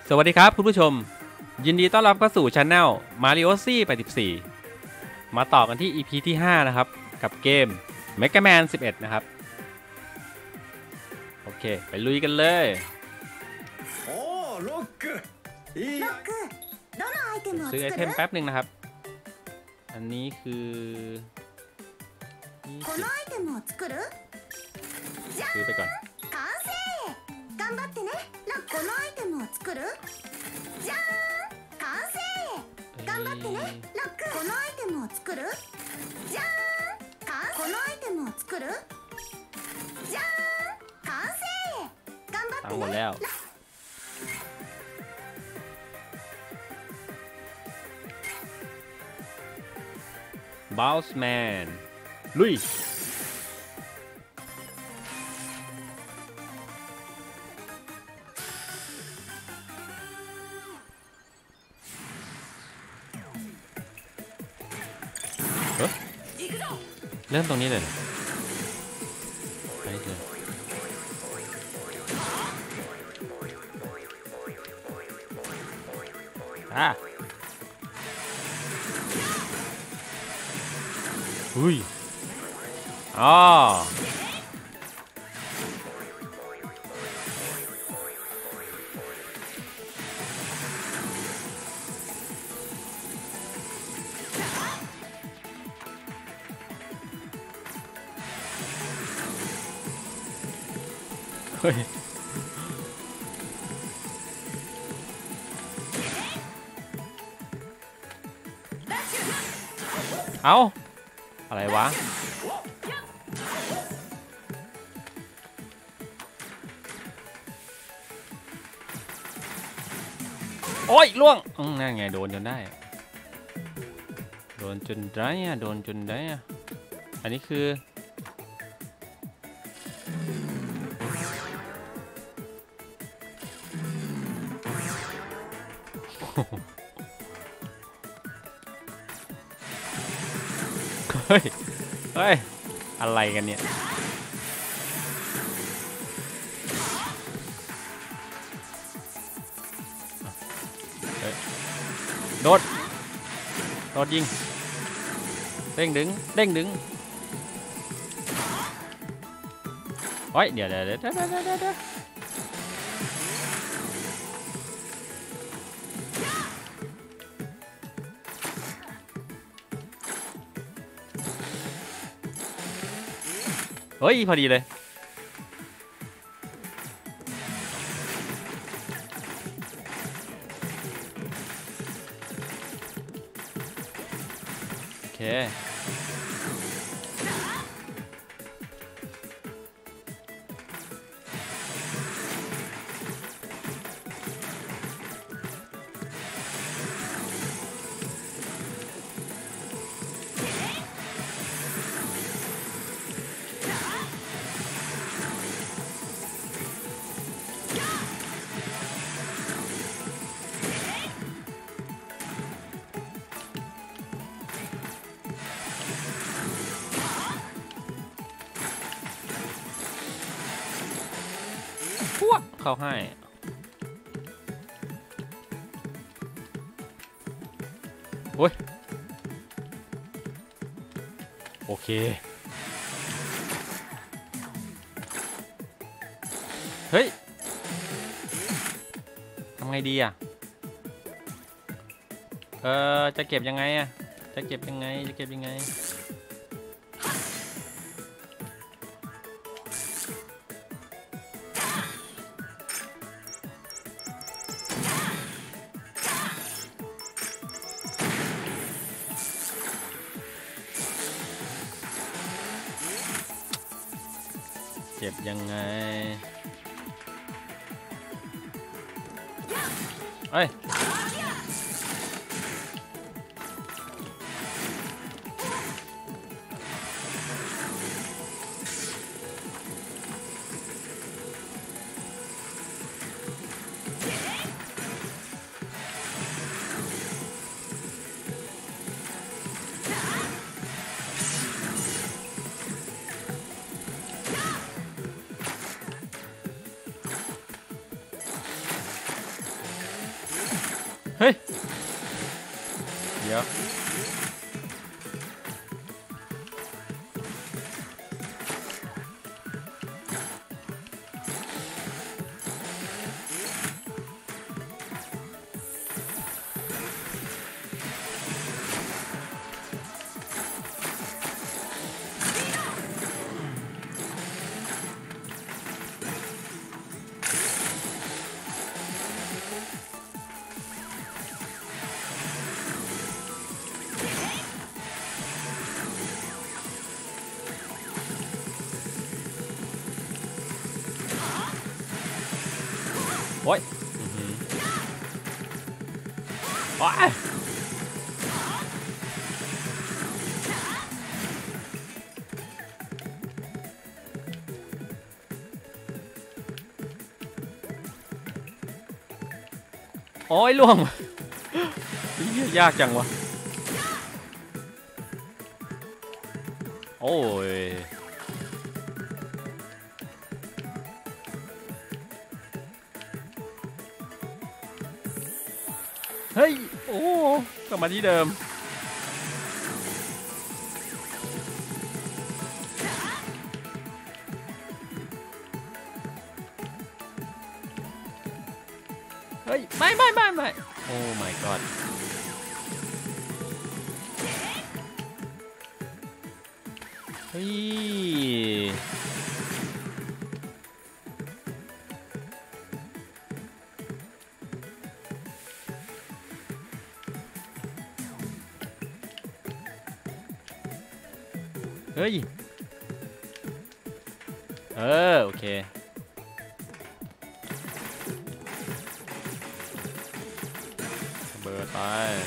สวัสดีครับคุณผู้ชมยินดีต้อนรับเข้าสู่ช anel Mario C 84มาต่อกันที่ EP ที่5นะครับกับเกม Mega Man 11นะครับโอเคไปลุยกันเลยโอ้ล็อกซื้อไอเทมแป๊บหนึ่งนะครับอันนี้คือซื้อไปก่อน頑張ってね。このアイテムを作る。じゃーん、完成。頑張ってね。このアイテムを作る。じゃーん、このアイテムを作る。じゃーん、完成。頑張ってね。 หมดแล้วบาวส์แมนลุยเริ่มตรงนี้เลยไปเลยอุ้ยอ๋อเฮ้ยเอาอะไรวะโอ้ยล่วงนั่นไงโดนจนได้โดนจนได้อะโดนจนได้อะอันนี้คือเฮ้ยเฮ้ยอะไรกันเนี่ยโดดยิงเด้งดึงโอ้ยเดี๋ยวเฮ้ยพอดีเลยโอเคเข้าให้โอ้ยโอเคเฮ้ยทำไงดีอ่ะจะเก็บยังไงอ่ะจะเก็บยังไงเอ้ยเฮ้ยเดี๋ยวโอ้ยโอ้ยโอ้ยล่วงยากจังวะโอ้ยเฮ้ยโอ้กลับมาที่เดิมเฮ้ยไม่โอ้ my god เฮ้ยเฮ้ยโอเคเบอร์ไป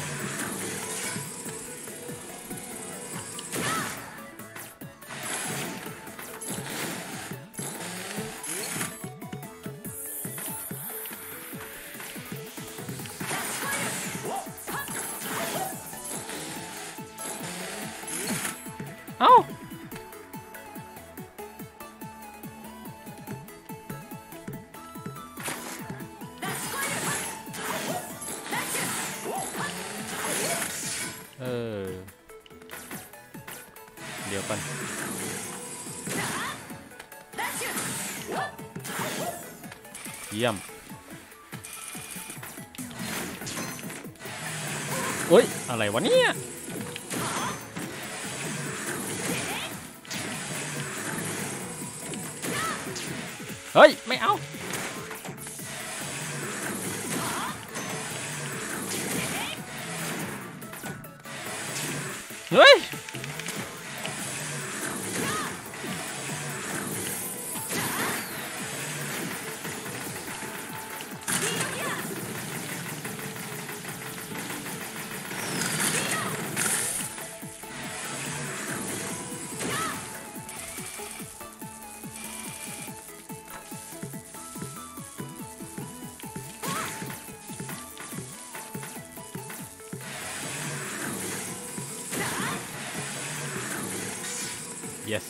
เอ้าเดี๋ยวกันเยี่ยมโอ๊ยอะไรวะเนี่ยเฮ้ยไม่เอาเฮ้ยyes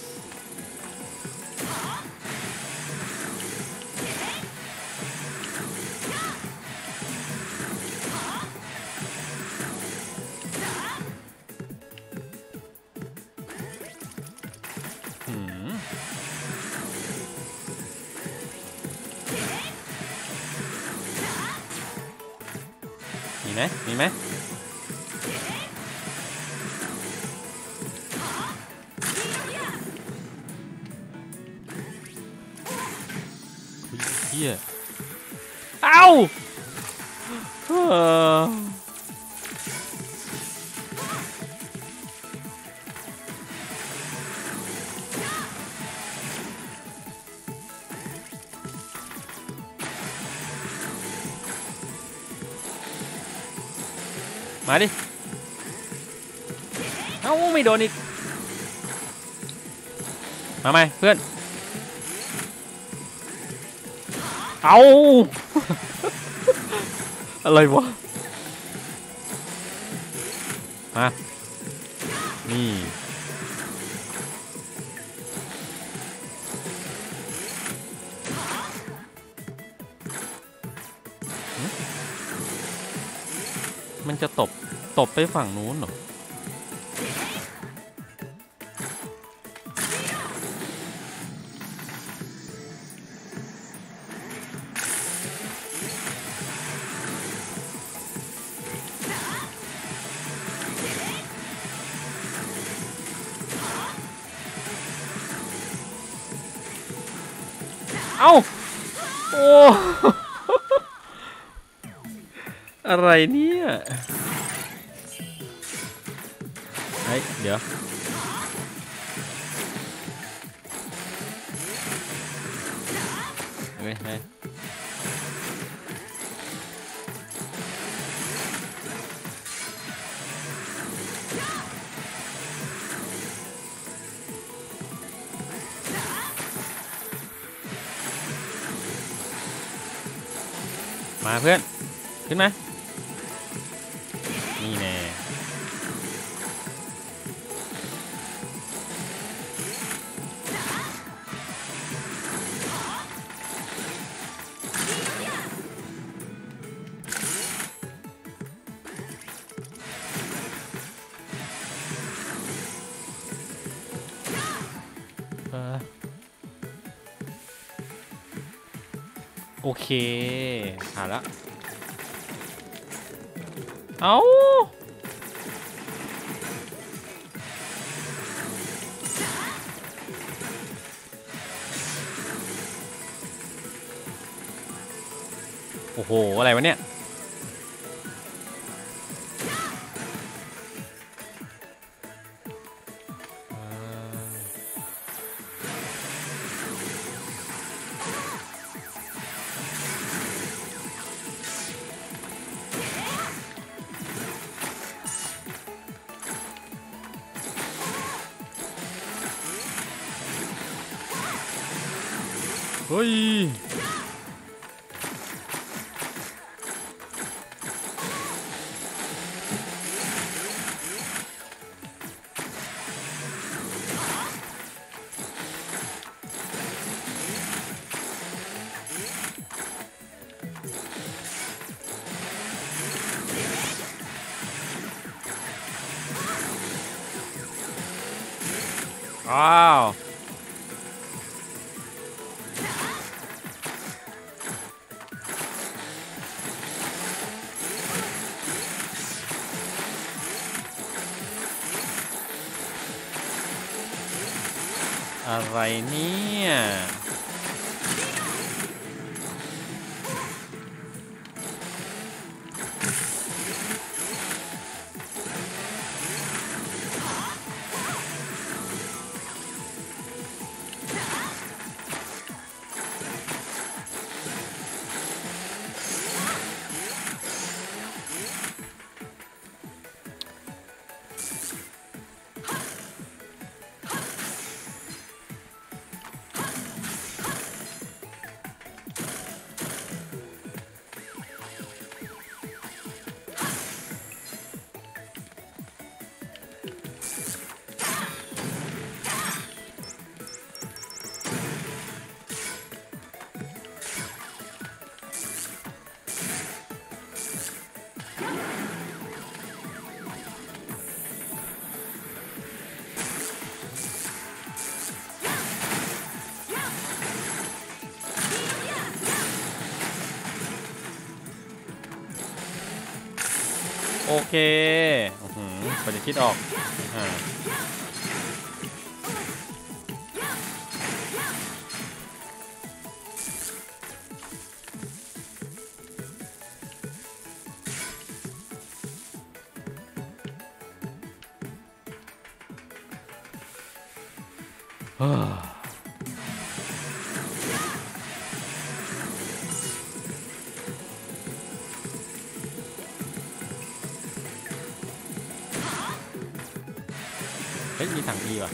มีไหมเฮียเอ้ามาดิเอ้าไม่โดนอีกมาไหมเพื่อนเอาอะไรวะมานี่มันจะตบไปฝั่งนู้นเหรอเอ้าโอ้อะไรเนี่ยเฮ้ยเดี๋ยวเฮ้ยมาเพื่อนขึ้นมานี่แน่โอเคผ่านแล้วเอาโอ้โหอะไรวะเนี่ยเฮ้ยว้าวอะไรเนี่ยโอเคพอจะคิดออกเฮ้ยมีถังอีว่ะ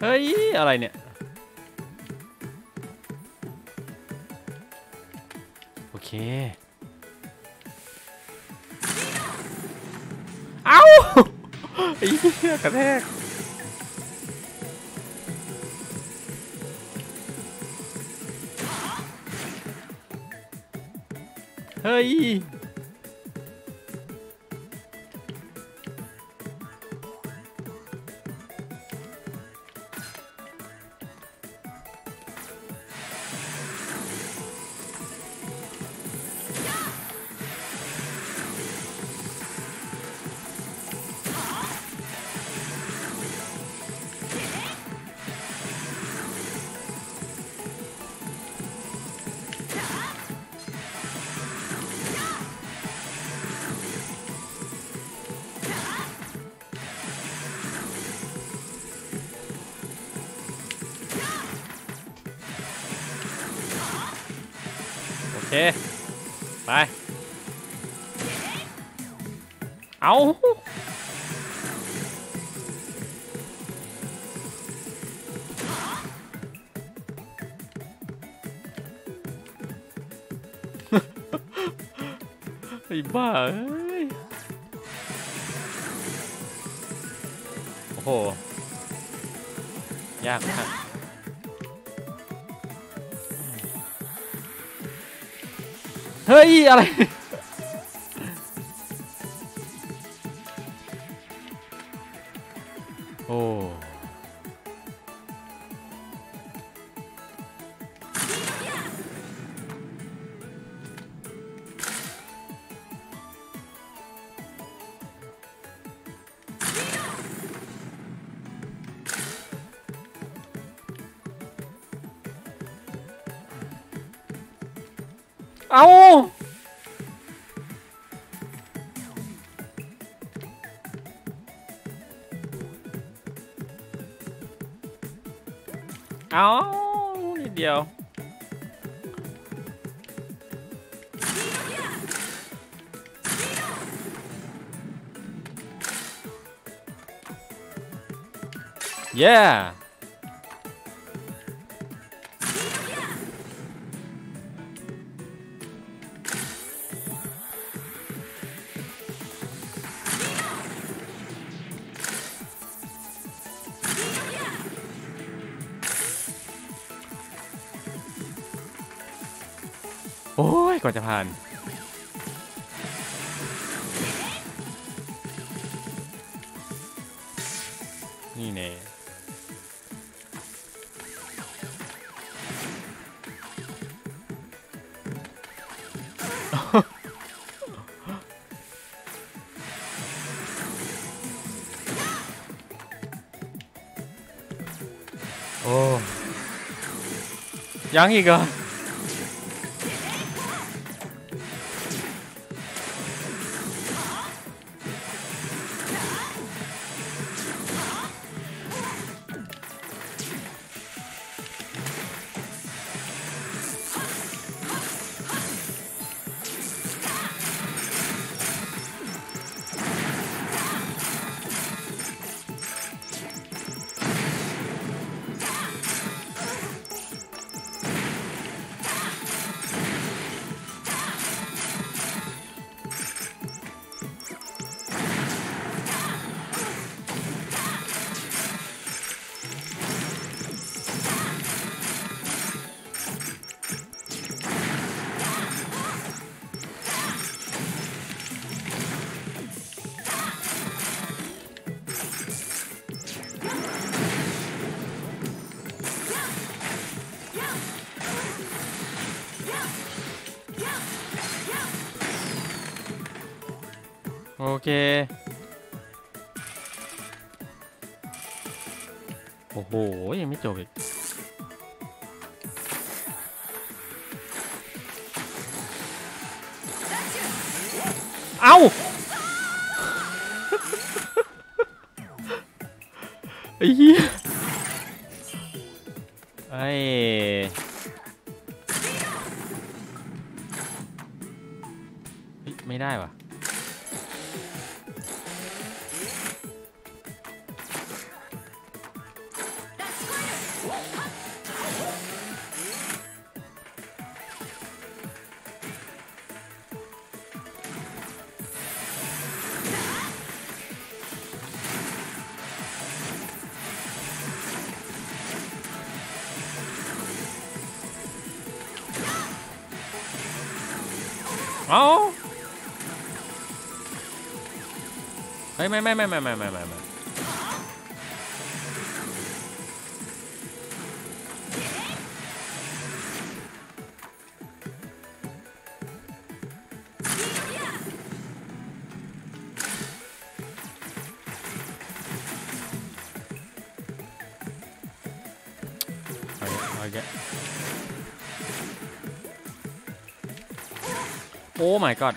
เฮ้ยอะไรเนี่ยโอเคเอ้าไอ้เหี้ยกระแทกเฮ้ยโอเคไปเอาไอ้บ้าเอ้ยโอ้โหยากมากเฮ้ยอะไรโอ้เอาเอานิดเดียวเย้โอ้ยกว่าจะผ่านนี่แน่โอ้ยังอีกเหรอโอเคโอ้โหยังไม่จบอีกเอ้าไอ้เหี้ยไอ้ไม่ได้ว่ะเอาเฮ้ยไม่โอเคโอ้ my god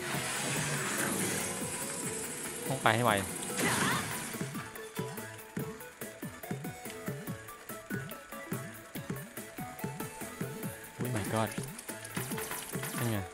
ต้องไปให้ไวโอ้ my god นี่ไง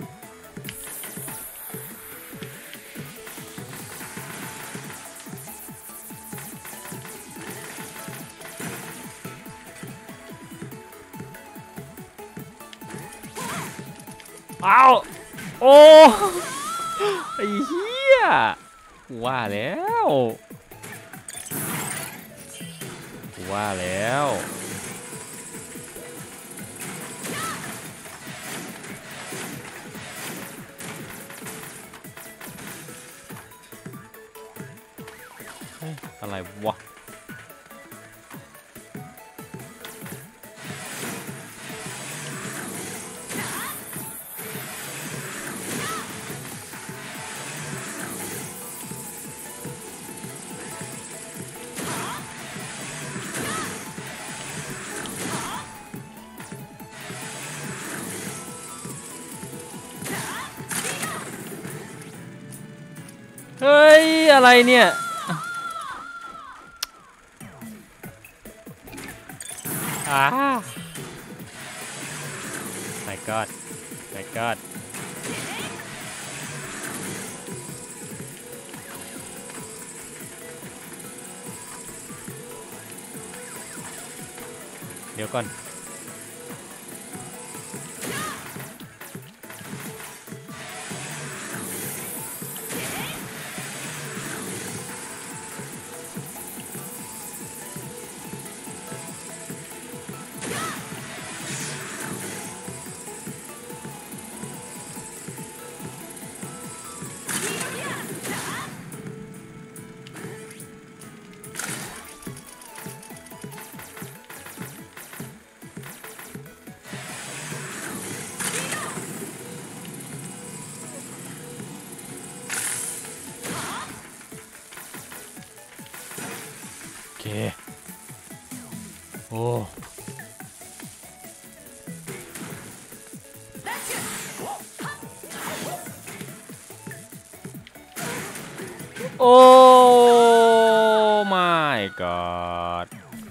อ้าวโอ้ไอ้เหี้ยว่าแล้วเฮ้ยอะไรวะเฮ้ยอะไรเนี่ยmy god เดี๋ยวก่อนโอเคโอ้โอ้ my god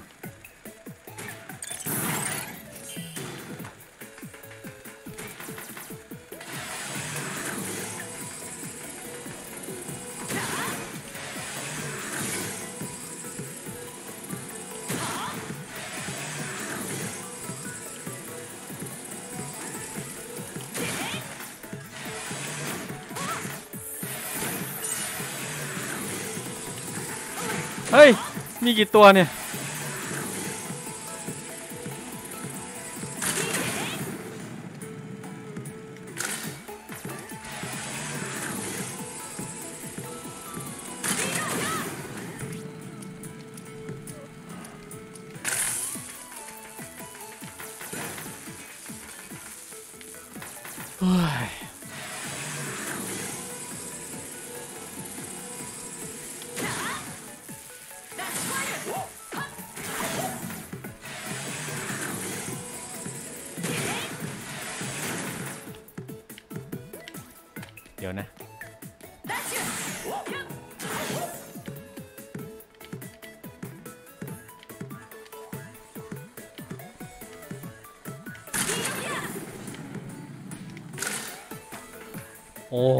เฮ้ยมีกี่ตัวเนี่ยเฮ้ยเดี๋ยวนะโอ้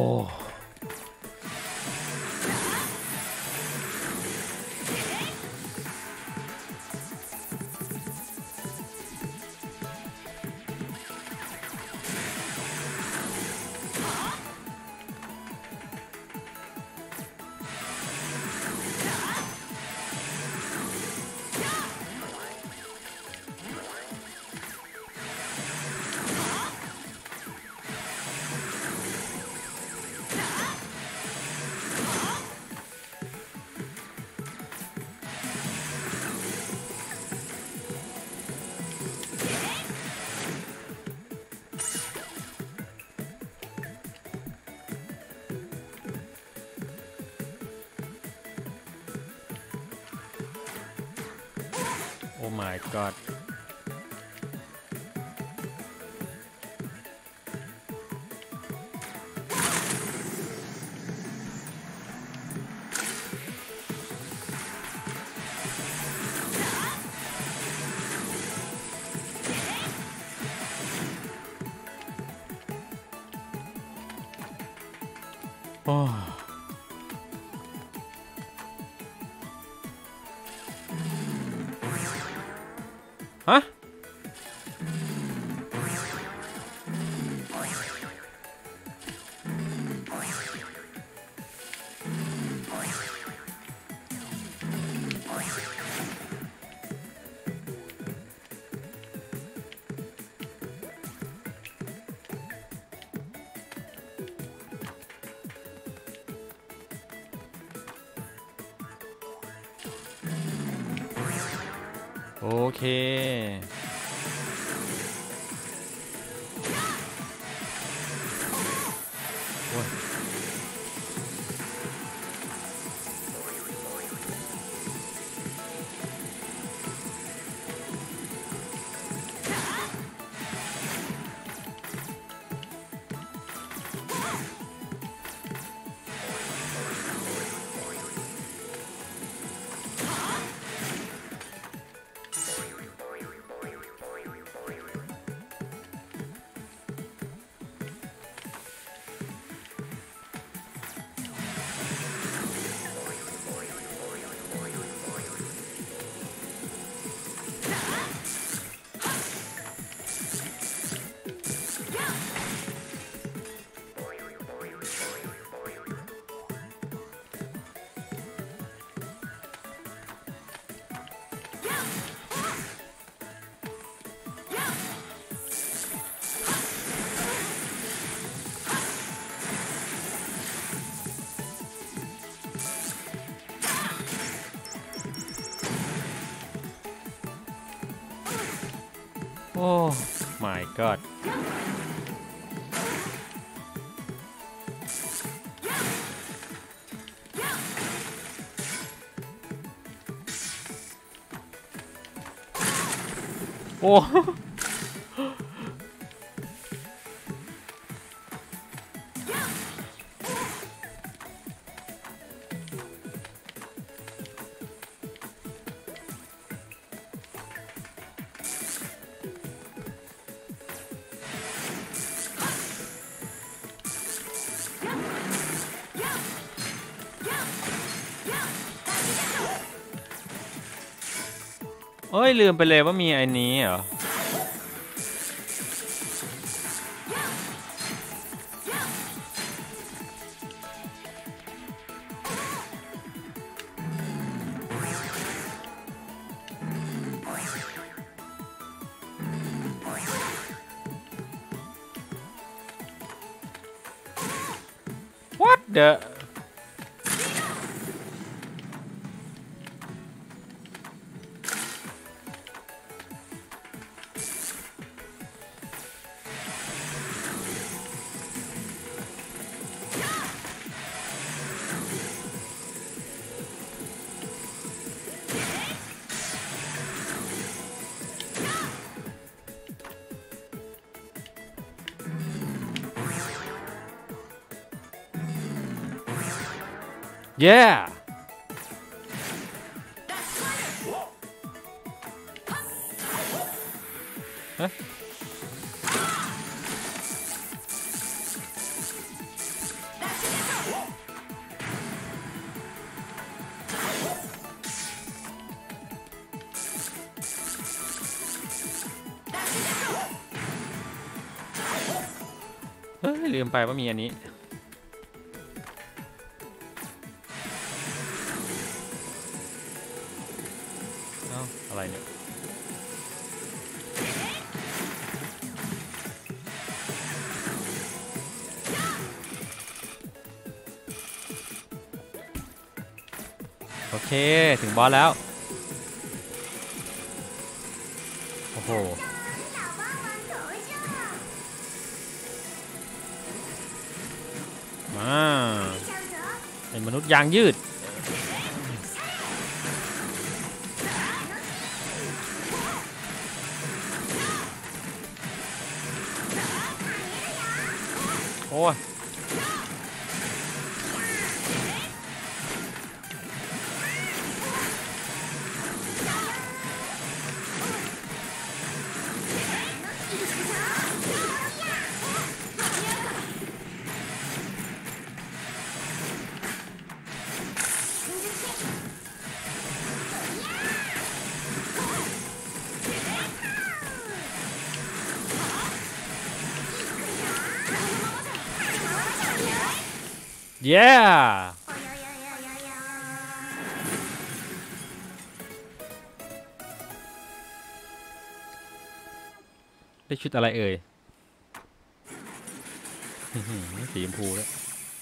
my god โอ้ฮะโอเคโอ้ยโอ้ my god โอ้ เอ้ยลืมไปเลยว่ามีไอ้นี้เหรอWhat the เย้ฮะเฮ้ยลืมไปว่ามีอันนี้อะไรเนี่ยโอเคถึงบอสแล้วโอ้โหมาเป็นมนุษย์ยางยืดโอ้ยเย้ได้ชุดอะไรเอ่ย สีชมพูแล้ว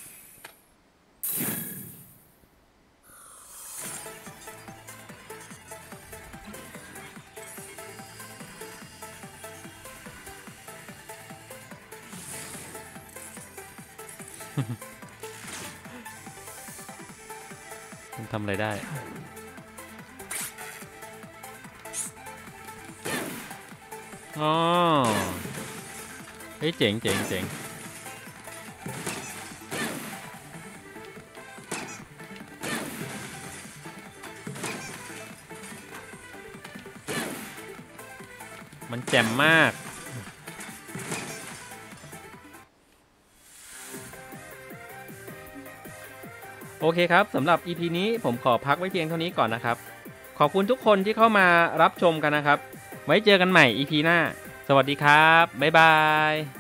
มันทำอะไรได้อ๋อเฮ้ยเจ๋งเจ๋งเจ๋งมันแจ่มมากโอเคครับสำหรับ EP นี้ผมขอพักไว้เพียงเท่านี้ก่อนนะครับขอบคุณทุกคนที่เข้ามารับชมกันนะครับไว้เจอกันใหม่ EP หน้าสวัสดีครับบ๊ายบาย